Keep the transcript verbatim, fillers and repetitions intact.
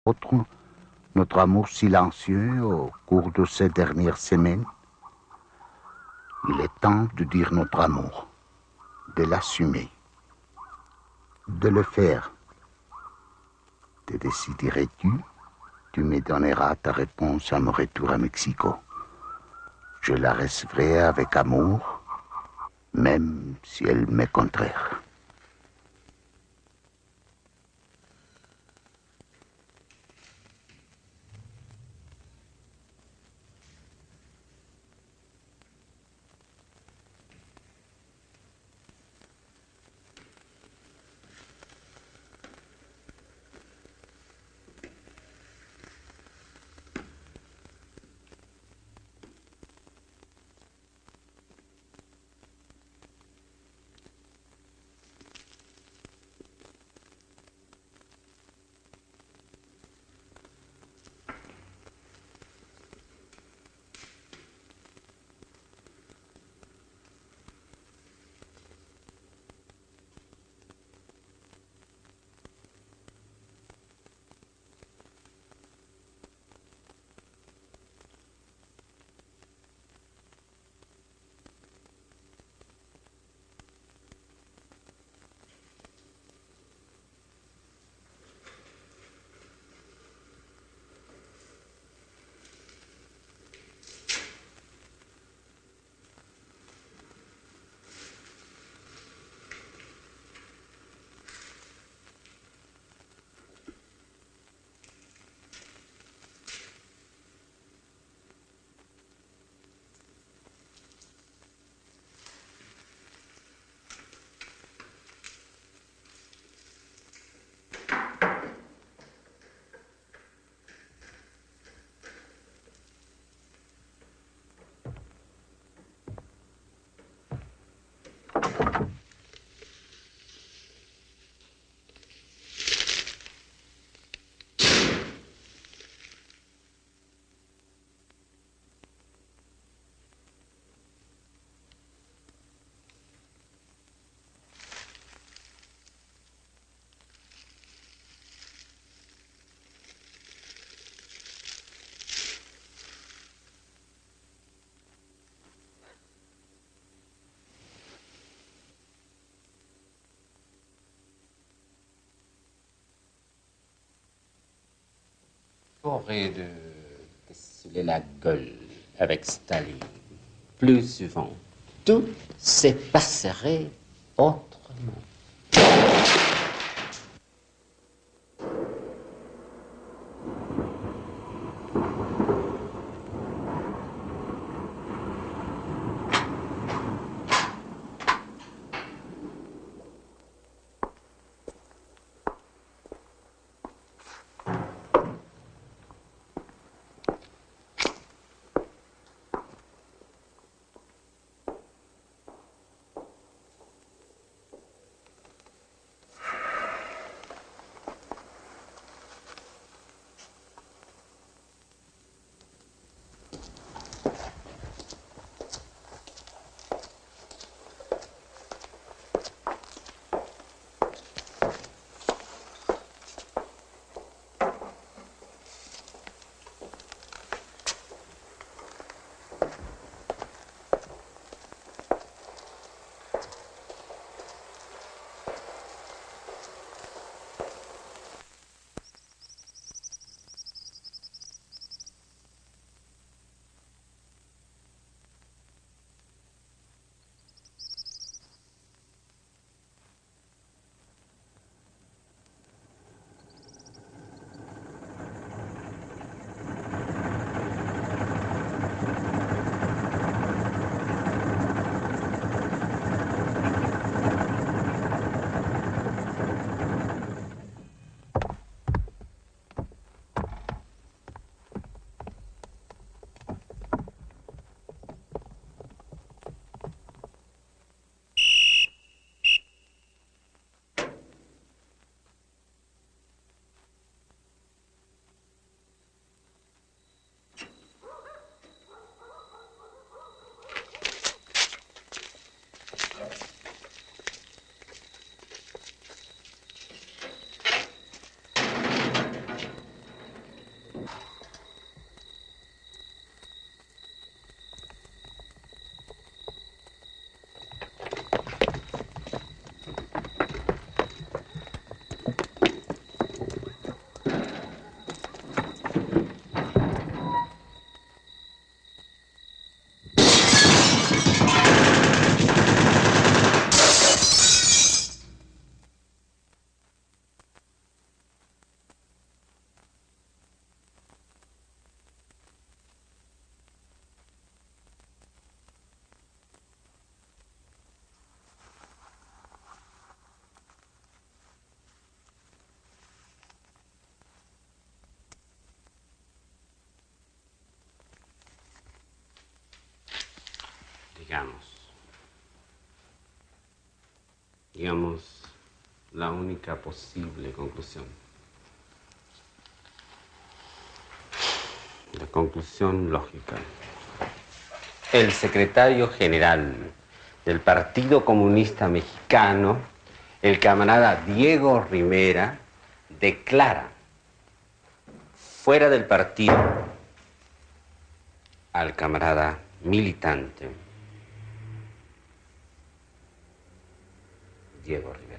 autre, notre amour silencieux au cours de ces dernières semaines. Il est temps de dire notre amour, de l'assumer, de le faire. Te déciderais-tu? Tu me donneras ta réponse à mon retour à Mexico. Je la recevrai avec amour, même si elle m'est contraire. J'aurais de casser la gueule avec Staline plus souvent. Tout se passerait autrement. mexicanos. Digamos, la única posible conclusión. La conclusión lógica. El secretario general del Partido Comunista Mexicano, el camarada Diego Rivera, declara fuera del partido al camarada militante Diego Rivera.